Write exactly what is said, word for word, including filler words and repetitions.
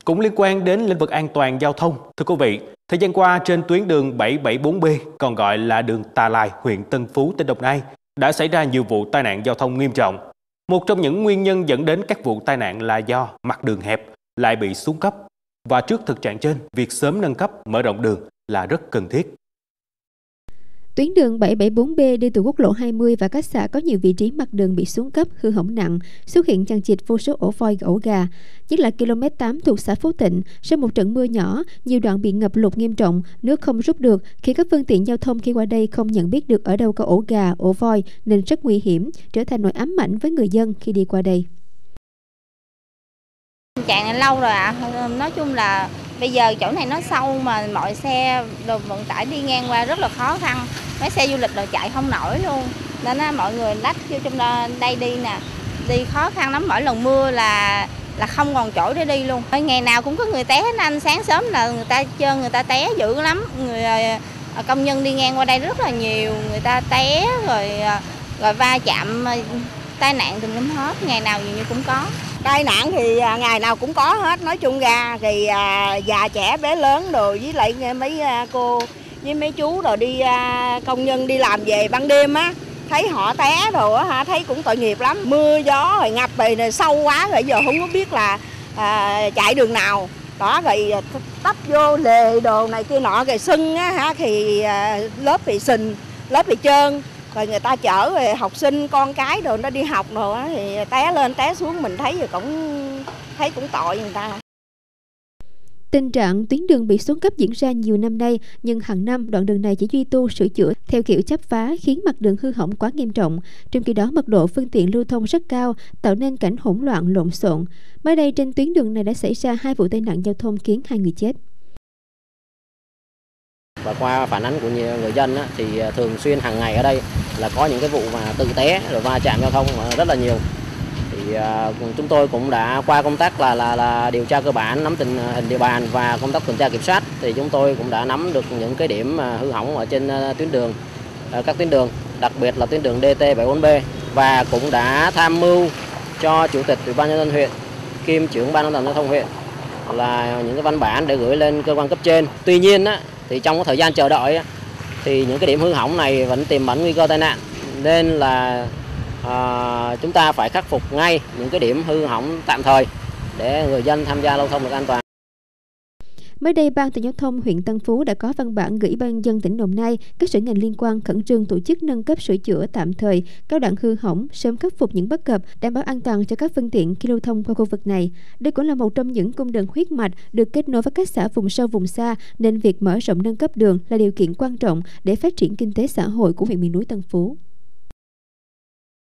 Cũng liên quan đến lĩnh vực an toàn giao thông, thưa quý vị, thời gian qua trên tuyến đường bảy bảy bốn B, còn gọi là đường Tà Lài, huyện Tân Phú, tỉnh Đồng Nai, đã xảy ra nhiều vụ tai nạn giao thông nghiêm trọng. Một trong những nguyên nhân dẫn đến các vụ tai nạn là do mặt đường hẹp lại bị xuống cấp. Và trước thực trạng trên, việc sớm nâng cấp, mở rộng đường là rất cần thiết. Tuyến đường bảy bảy bốn B đi từ quốc lộ hai mươi và các xã có nhiều vị trí mặt đường bị xuống cấp, hư hỏng nặng, xuất hiện chằng chịt vô số ổ voi, ổ gà. Nhất là ki lô mét tám thuộc xã Phú Tịnh, sau một trận mưa nhỏ, nhiều đoạn bị ngập lụt nghiêm trọng, nước không rút được, khi các phương tiện giao thông khi qua đây không nhận biết được ở đâu có ổ gà, ổ voi nên rất nguy hiểm, trở thành nỗi ám ảnh với người dân khi đi qua đây. Tình trạng này lâu rồi ạ. À. Nói chung là bây giờ chỗ này nó sâu mà mọi xe đồ vận tải đi ngang qua rất là khó khăn. Mấy xe du lịch rồi chạy không nổi luôn. Nên á, mọi người lách vô trong đây đi nè. Đi khó khăn lắm, mỗi lần mưa là là không còn chỗ để đi luôn. Ngày nào cũng có người té hết anh, sáng sớm là người ta chơi, người ta té dữ lắm. Người công nhân đi ngang qua đây rất là nhiều, người ta té rồi rồi va chạm, tai nạn tùm lum hết, ngày nào gì như cũng có. Tai nạn thì ngày nào cũng có hết, nói chung ra thì à, già trẻ bé lớn rồi với lại mấy à, cô với mấy chú rồi đi à, công nhân đi làm về ban đêm á, thấy họ té rồi á, thấy cũng tội nghiệp lắm. Mưa gió rồi ngập rồi sâu quá rồi giờ không có biết là à, chạy đường nào. Đó rồi tấp vô lề đồ này kia nọ rồi sưng á hả, thì à, lớp thì sình, lớp thì trơn. Rồi người ta chở về học sinh con cái rồi nó đi học rồi á, thì té lên té xuống mình thấy rồi cũng thấy cũng tội người ta. Tình trạng tuyến đường bị xuống cấp diễn ra nhiều năm nay, nhưng hàng năm đoạn đường này chỉ duy tu sửa chữa theo kiểu chắp vá khiến mặt đường hư hỏng quá nghiêm trọng. Trong khi đó mật độ phương tiện lưu thông rất cao, tạo nên cảnh hỗn loạn lộn xộn. Mới đây trên tuyến đường này đã xảy ra hai vụ tai nạn giao thông khiến hai người chết. Và qua phản ánh của nhiều người dân á, thì thường xuyên hàng ngày ở đây là có những cái vụ mà tự té rồi va chạm giao thông rất là nhiều. Thì uh, chúng tôi cũng đã qua công tác là là là điều tra cơ bản, nắm tình hình địa bàn và công tác tuần tra kiểm soát, thì chúng tôi cũng đã nắm được những cái điểm uh, hư hỏng ở trên uh, tuyến đường, uh, các tuyến đường, đặc biệt là tuyến đường D T bảy bốn B, và cũng đã tham mưu cho chủ tịch ủy ban nhân dân huyện kiêm trưởng ban an toàn giao thông huyện là những cái văn bản để gửi lên cơ quan cấp trên. Tuy nhiên á, thì trong cái thời gian chờ đợi á, thì những cái điểm hư hỏng này vẫn tiềm ẩn nguy cơ tai nạn, nên là à, chúng ta phải khắc phục ngay những cái điểm hư hỏng tạm thời để người dân tham gia giao thông được an toàn. Mới đây, Ban An toàn giao thông huyện Tân Phú đã có văn bản gửi Ban nhân dân tỉnh Đồng Nai, các sở ngành liên quan khẩn trương tổ chức nâng cấp sửa chữa tạm thời các đoạn hư hỏng, sớm khắc phục những bất cập, đảm bảo an toàn cho các phương tiện khi lưu thông qua khu vực này. Đây cũng là một trong những cung đường huyết mạch được kết nối với các xã vùng sâu vùng xa, nên việc mở rộng nâng cấp đường là điều kiện quan trọng để phát triển kinh tế xã hội của huyện miền núi Tân Phú.